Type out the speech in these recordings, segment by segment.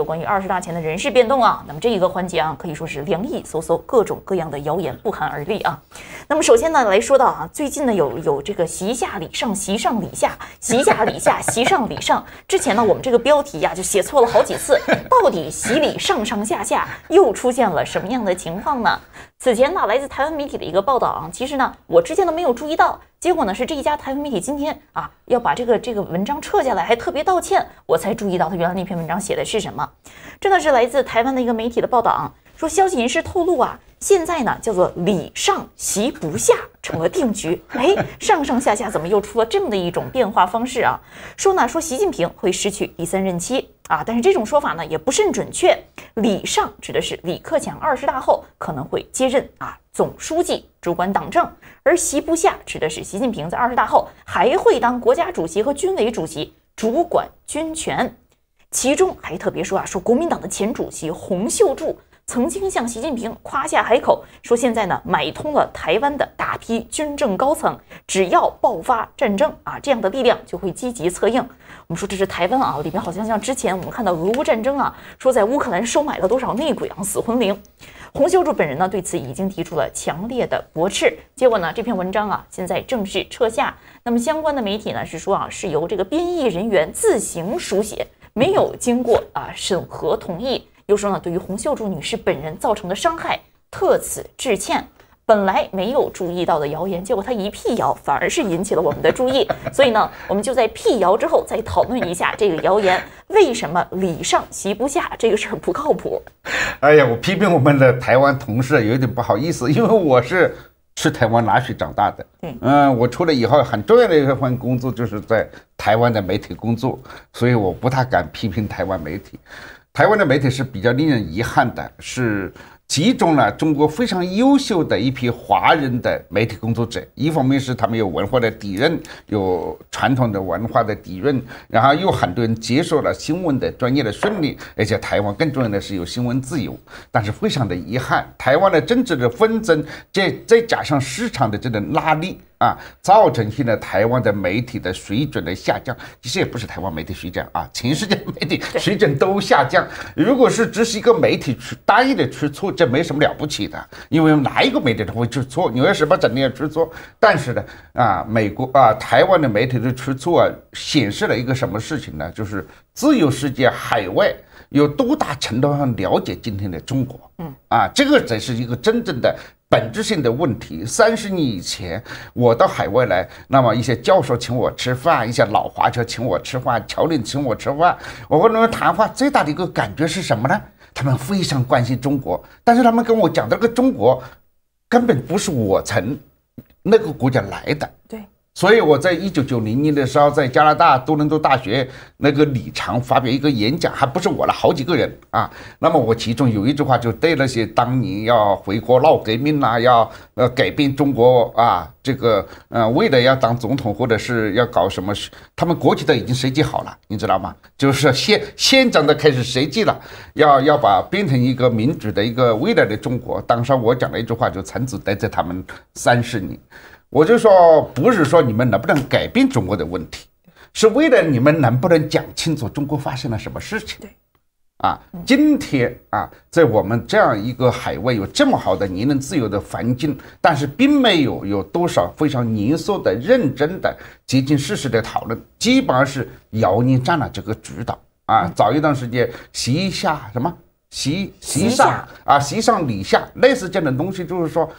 有关于20大前的人事变动啊。那么这一个环节啊，可以说是良意搜搜，各种各样的谣言不寒而栗啊。那么首先呢，来说到啊，最近呢有这个席下礼上，席上礼下，席下礼下，席上礼上。之前呢，我们这个标题呀就写错了好几次，到底席礼上上下下又出现了什么样的情况呢？此前呢，来自台湾媒体的一个报道啊，其实呢，我之前都没有注意到。结果呢，是这一家台湾媒体今天啊要把这个文章撤下来，还特别道歉，我才注意到他原来那篇文章写的是什么。这呢是来自台湾的一个媒体的报道啊，说消息人士透露啊，现在呢叫做礼上席不下成了定局。哎，上上下下怎么又出了这么的一种变化方式啊？说习近平会失去第3任期啊，但是这种说法呢也不甚准确。礼上指的是李克强20大后可能会接任啊总书记，主管党政，而席不下指的是习近平在20大后还会当国家主席和军委主席，主管军权。其中还特别说啊，说国民党的前主席洪秀柱曾经向习近平夸下海口，说现在呢买通了台湾的大批军政高层，只要爆发战争啊，这样的力量就会积极策应。我们说这是台湾啊，里面好像之前我们看到俄乌战争啊，说在乌克兰收买了多少内鬼啊，死魂灵。洪秀柱本人呢对此已经提出了强烈的驳斥，结果呢这篇文章啊现在正式撤下。那么相关的媒体呢是说啊，是由这个编译人员自行书写，没有经过审核同意。又说呢，对于洪秀柱女士本人造成的伤害，特此致歉。本来没有注意到的谣言，结果他一辟谣，反而是引起了我们的注意。所以呢，我们就在辟谣之后再讨论一下这个谣言为什么礼上席不下这个事儿不靠谱。 哎呀，我批评我们的台湾同事有点不好意思，因为我是吃台湾拉水长大的。我出来以后很重要的一份工作就是在台湾的媒体工作，所以我不太敢批评台湾媒体。台湾的媒体是比较令人遗憾的，是集中了中国非常优秀的一批华人的媒体工作者。一方面是他们有文化的底蕴，有传统的文化的底蕴，然后有很多人接受了新闻的专业的训练，而且台湾更重要的是有新闻自由。但是非常的遗憾，台湾的政治的纷争，再加上市场的这种拉力啊，造成现在台湾的媒体的水准的下降。其实也不是台湾媒体水准啊，全世界媒体水准都下降。如果是只是一个媒体单一的出错，这没什么了不起的，因为哪一个媒体都会出错，《纽约时报》整天也出错。但是呢，美国台湾的媒体的出错显示了一个什么事情呢？就是自由世界海外有多大程度上了解今天的中国。这个才是一个真正的本质性的问题。30年以前我到海外来，那么一些教授请我吃饭，一些老华侨请我吃饭，侨领请我吃饭，我跟他们谈话最大的一个感觉是什么呢？他们非常关心中国，但是他们跟我讲这个中国根本不是我从那个国家来的。 对， 所以我在1990年的时候，在加拿大多伦多大学那个礼堂发表一个演讲，还不是我了，好几个人啊。那么我其中有一句话就对那些当年要回国闹革命啊，要改变中国啊，这个为了要当总统或者是要搞什么，他们国旗都已经设计好了，你知道吗？就是县长都开始设计了，要把变成一个民主的一个未来的中国。当时我讲了一句话，就曾子待在他们30年。我就说，不是说你们能不能改变中国的问题，是为了你们能不能讲清楚中国发生了什么事情。今天在我们这样一个海外有这么好的言论自由的环境，但是并没有多少非常严肃的、认真的、接近事实的讨论，基本上是谣言占了这个主导。早一段时间席下什么席上礼下，类似这样的东西，就是说。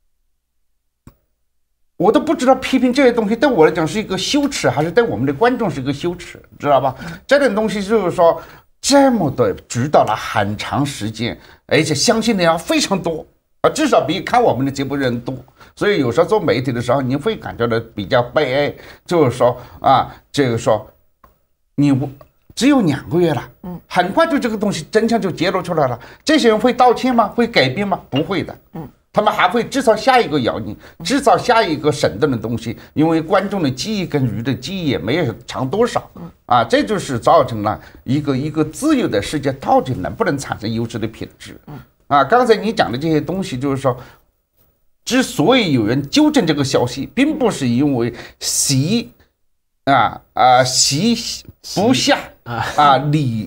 我都不知道批评这些东西对我来讲是一个羞耻，还是对我们的观众是一个羞耻，知道吧？这种东西就是说，这么的指导了很长时间，而且相信的人非常多至少比看我们的节目的人多。所以有时候做媒体的时候，你会感觉到比较悲哀，就是说这个说你只有2个月了，很快就这个东西真相就揭露出来了。这些人会道歉吗？会改变吗？不会的。他们还会制造下一个谣言，制造下一个审动的东西，因为观众的记忆跟鱼的记忆也没有长多少这就是造成了一个自由的世界到底能不能产生优质的品质刚才你讲的这些东西，就是说，之所以有人纠正这个消息，并不是因为席不下礼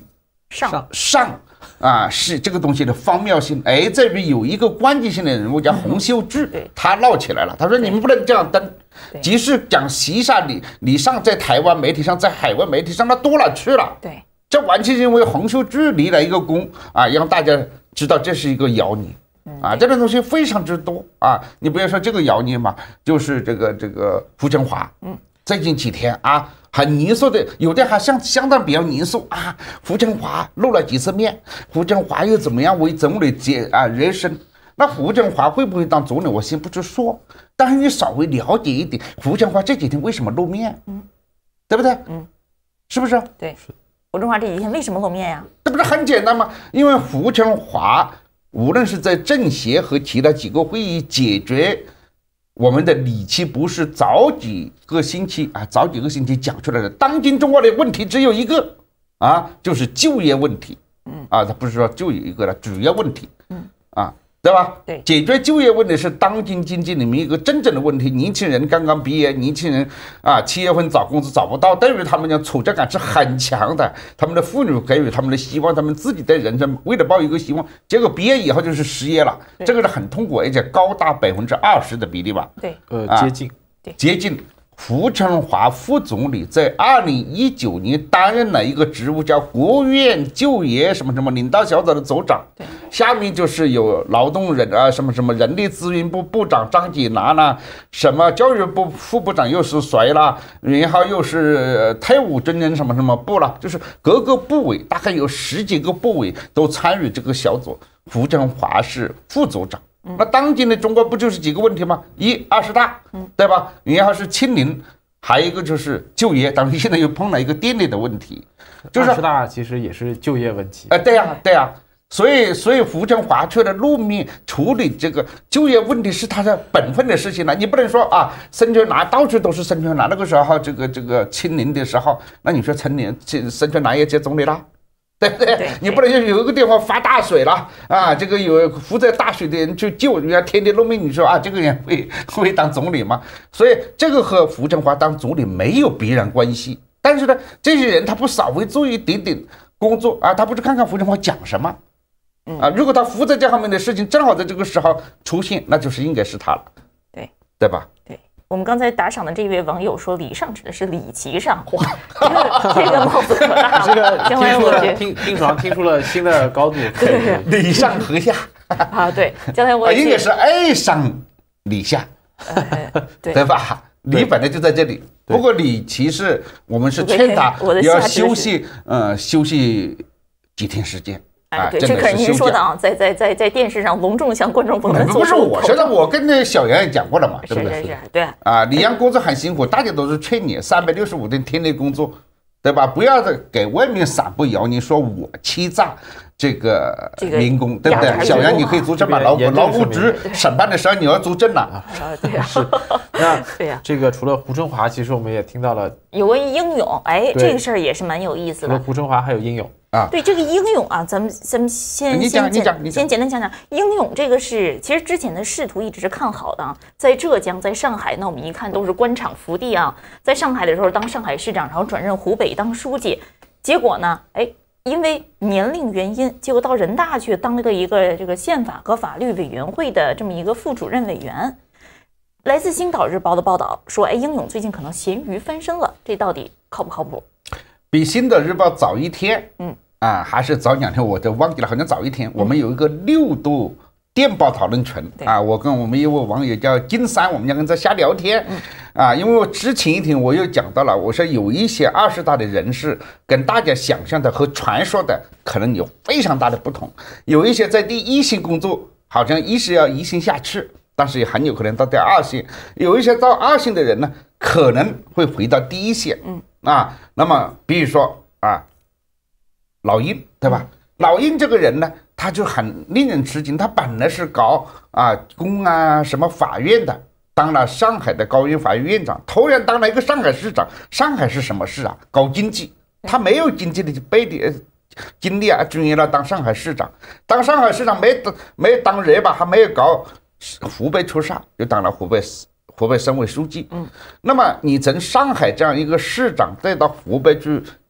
上啊，是这个东西的荒谬性，在于有一个关键性的人物叫洪秀柱，他闹起来了。他说你们不能这样登，即使讲习下李尚在台湾媒体上，在海外媒体上，他多了去了。 对， 这完全是因为洪秀柱立了一个功啊，让大家知道这是一个谣言。啊，这种东西非常之多啊！你不要说这个谣言嘛，就是这个胡春华，最近几天啊，很严肃的，有的还相当比较严肃啊。胡春华露了几次面，胡春华又怎么样为总理热身？那胡春华会不会当总理？我先不去说，但是你稍微了解一点，胡春华这几天为什么露面？对不对？是不是？ 对，胡春华这几天为什么露面呀？ 这不是很简单吗？因为胡春华无论是在政协和其他几个会议解决我们的理气不是早几个星期讲出来的。当今中国的问题只有一个啊，就是就业问题。他不是说就有一个了，主要问题。对吧？ 对， 解决就业问题是当今经济里面一个真正的问题。年轻人刚刚毕业，年轻人7月份找工作找不到，对于他们讲挫折感是很强的。他们的妇女给予他们的希望，他们自己的人生为了抱一个希望，结果毕业以后就是失业了，这个是很痛苦，而且高达20%的比例吧？ 对， 接近。胡春华副总理在2019年担任了一个职务，叫国务院就业什么领导小组的组长。下面就是有劳动什么人力资源部部长张锦南啦，什么教育部副部长又是谁啦，然后又是退伍军人什么部啦，就是各个部委大概有10几个部委都参与这个小组。胡春华是副组长。那当今的中国不就是几个问题吗？20大，对吧？然后是清零，还有一个就是就业，当然现在又碰了一个电力的问题，就是 20大其实也是就业问题。 对呀，所以胡春华去了露面处理这个就业问题是他的本分的事情了。你不能说孙春兰到处都是孙春兰，那个时候这个清零的时候，那你说孙春兰也接总理了？对不对？你不能有一个地方发大水了这个有负责大水的人去救，人家天天露面，你说这个人会当总理吗？所以这个和胡春华当总理没有必然关系。但是呢，这些人他不稍微做一点点工作他不去看看胡春华讲什么如果他负责这方面的事情，正好在这个时候出现，那就是应该是他了，对吧？ 对。我们刚才打赏的这位网友说，李尚指的是李其上，哇，这个帽子可大了。 这个听出了新的高度。 对， 李上和下对，将来我应该是爱上李下，对吧？李本来就在这里，不过李其实我们是劝他要休息几天时间。 对，这可是您说的在电视上隆重向观众朋友们不是我说的，我跟那小杨也讲过了嘛，对不对？ 是，对李阳工作很辛苦，大家都是劝你365天天天工作，对吧？不要给外面散布谣言，说我欺诈这个民工，对不对？小杨，你可以作证嘛？劳务局审判的时候你要作证了。 对呀， 是。那对呀，这个除了胡春华，其实我们也听到了有个英勇，这个事儿也是蛮有意思的。 除了胡春华，还有英勇。 对这个英勇咱们先简单讲讲英勇这个是，其实之前的仕途一直是看好的在浙江，在上海，那我们一看都是官场福地在上海的时候当上海市长，然后转任湖北当书记，结果呢，因为年龄原因，结果到人大去当了一个这个宪法和法律委员会的这么一个副主任委员。来自《星岛日报》的报道说，英勇最近可能咸鱼翻身了，这到底靠不靠谱？ 比《星岛日报》早一天，还是早2天，我都忘记了，好像早一天。我们有一个6度电报讨论群我跟我们一位网友叫金山，我们2个人在瞎聊天因为我之前一天我又讲到了，我说有一些20大的人士跟大家想象的和传说的可能有非常大的不同，有一些在第1线工作，好像是要1线下去，但是也很有可能到第2线，有一些到2线的人呢，可能会回到第1线。那么比如说老鹰，对吧？老鹰这个人呢，他就很令人吃惊，他本来是搞公什么法院的，当了上海的高院法院院长，突然当了一个上海市长。上海是什么事搞经济，他没有经济的背景经历转业了当上海市长。当上海市长没当热吧，还没有搞湖北出事，就当了湖北省委书记。那么你从上海这样一个市长再到湖北去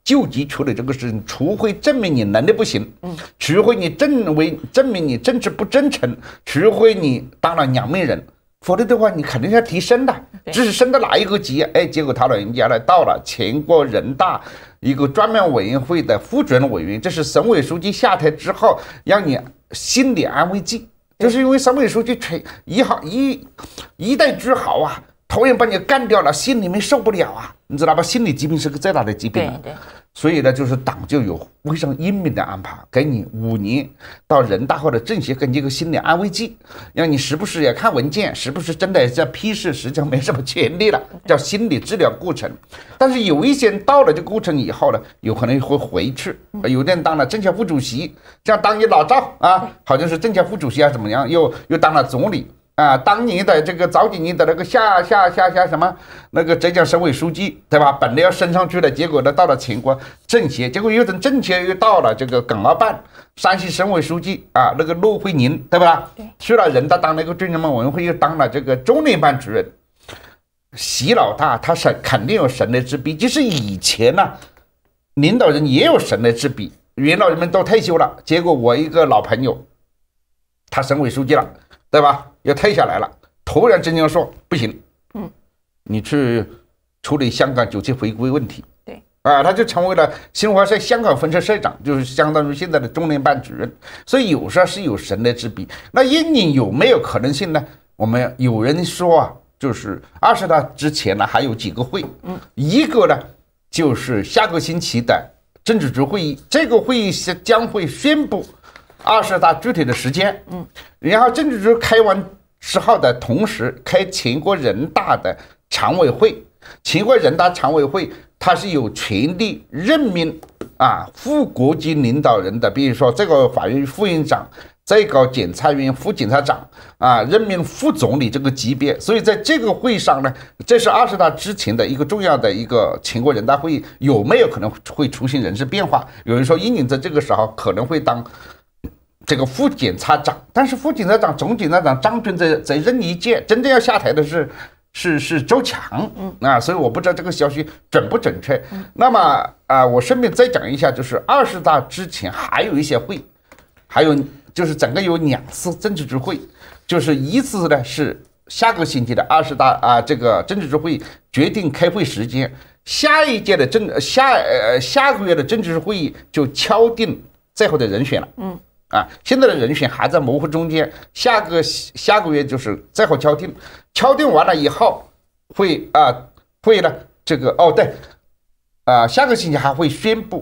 救急处理这个事情，除非证明你能力不行，除非你证明你政治不真诚，除非你当了两面人，否则的话你肯定要提升的，只是升到哪一个级，哎，结果他老人家呢到了全国人大一个专门委员会的副主任委员，这是省委书记下台之后让你心理安慰剂，就是因为省委书记一代之豪啊，突然把你干掉了，心里面受不了啊，你知道吧？心理疾病是个最大的疾病啊。 对。 所以呢，就是党就有非常英明的安排，给你5年到人大或者政协给你一个心理安慰剂，让你时不时也看文件，时不时真的在批示，实际上没什么权利了，叫心理治疗过程。但是有一些人到了这个过程以后呢，有可能会回去，有的人当了政协副主席，像当你老赵啊，好像是政协副主席啊怎么样，又当了总理。当年的这个早几年的那个下什么那个浙江省委书记，对吧？本来要升上去的，结果呢到了全国政协，结果又从政协又到了这个港澳办，山西省委书记啊，那个骆惠宁，对吧？对，去了人大当那个中央委员会，又当了这个中联办主任。习老大他是肯定有神来之笔，即使以前呢，领导人也有神来之笔，元老人们都退休了，结果我一个老朋友，他省委书记了，对吧？要退下来了，突然中央说不行，你去处理香港9·7回归问题， 对， 他就成为了新华社香港分社社长，就是相当于现在的中联办主任。所以有时候是有神来之笔。那印尼有没有可能性呢？我们有人说啊，就是20大之前呢还有几个会，一个呢就是下个星期的政治局会议，这个会议将会宣布20大具体的时间，然后政治局开完之后的同时开全国人大的常委会，全国人大常委会它是有权利任命副国级领导人的，比如说这个法院副院长，最高检察院副检察长任命副总理这个级别。所以在这个会上呢，这是20大之前的一个重要的一个全国人大会议，有没有可能会出现人事变化？有人说英宁在这个时候可能会当这个副检察长，但是副检察长、总检察长张军在任一届，真正要下台的是周强，所以我不知道这个消息准不准确。那么我顺便再讲一下，就是20大之前还有一些会，还有就是整个有2次政治局会，就是一次呢是下个星期的20大这个政治局会决定开会时间，下一届的下个月的政治局会议就敲定最后的人选了。现在的人选还在模糊中间，下个月就是最后敲定完了以后会呢这个下个星期还会宣布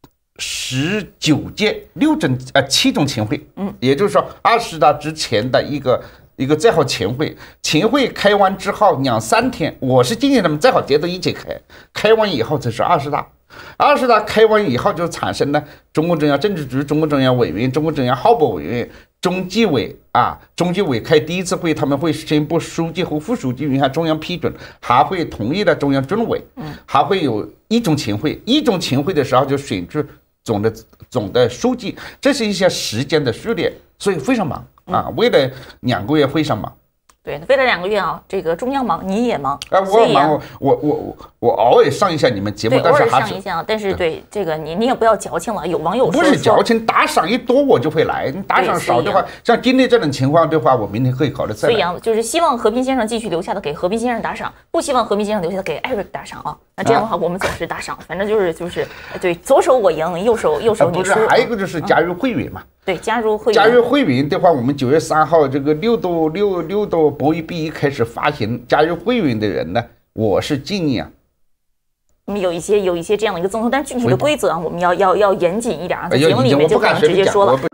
19届7中全会，也就是说20大之前的一个最后全会开完之后2-3天，我是建议他们最好接到一起开完以后这是20大。20大开完以后就产生了中共中央政治局、中共中央委员、中共中央候补委员、中纪委中纪委开第一次会，他们会宣布书记和副书记，然后中央批准，还会同意了中央军委，还会有1中全会。1中全会的时候就选出总的书记，这是一些时间的序列，所以非常忙为了2个月非常忙。 对，为了2个月这个中央忙，你也忙我忙，我偶尔上一下你们节目，但是还是上一下，但是对这个你也不要矫情了。有网友说不是矫情，打赏一多我就会来，你打赏少的话，像今天这种情况的话，我明天可以考虑再来。 所以就是希望和平先生继续留下的给和平先生打赏，不希望和平先生留下的给艾瑞克打赏那这样的话，我们总是打赏，反正就是对，左手我赢，右手你输。 不是，还有一个就是加入会员嘛。 对，加入会员。 加入会员的话，我们9月3号这个6度博弈币开始发行，加入会员的人呢，我是建议我们有一些这样的一个赠送，但具体的规则我们要严谨一点在节目里面就可能直接说了。